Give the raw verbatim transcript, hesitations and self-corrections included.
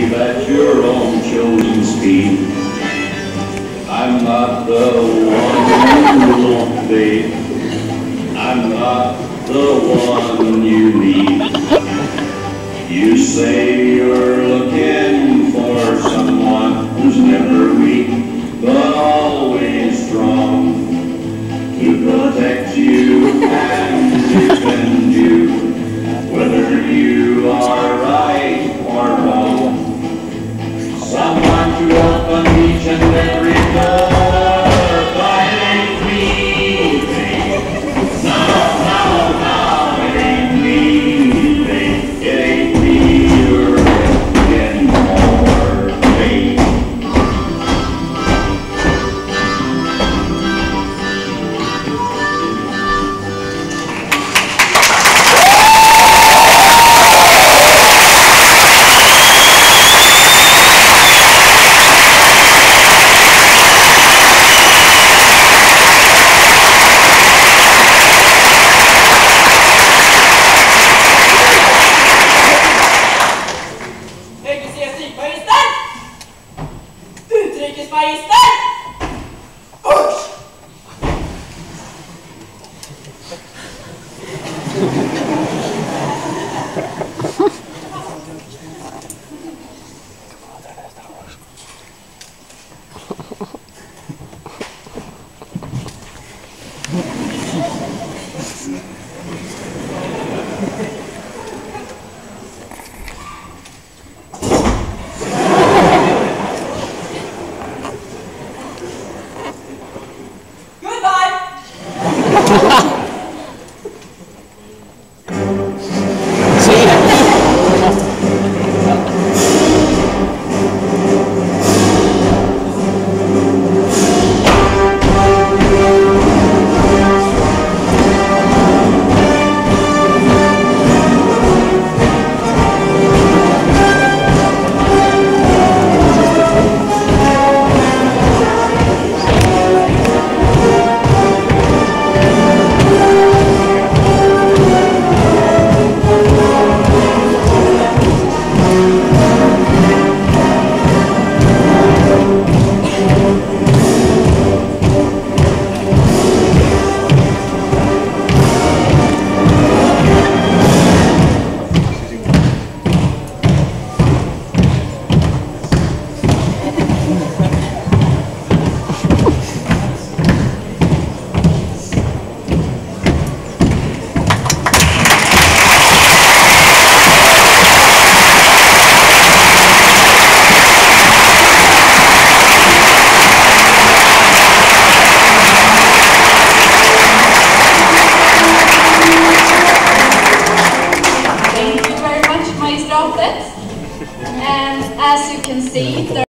brave at your own chosen speed. I'm not the one you won't be. I'm not the one you need. You say you're looking for someone who's never weak, but always strong, to protect you and defend you, whether you are right or wrong. Someone to open each and every door, but it ain't me, babe. No, no, no, it ain't me, babe. It ain't me you're looking for, babe. And as you can see,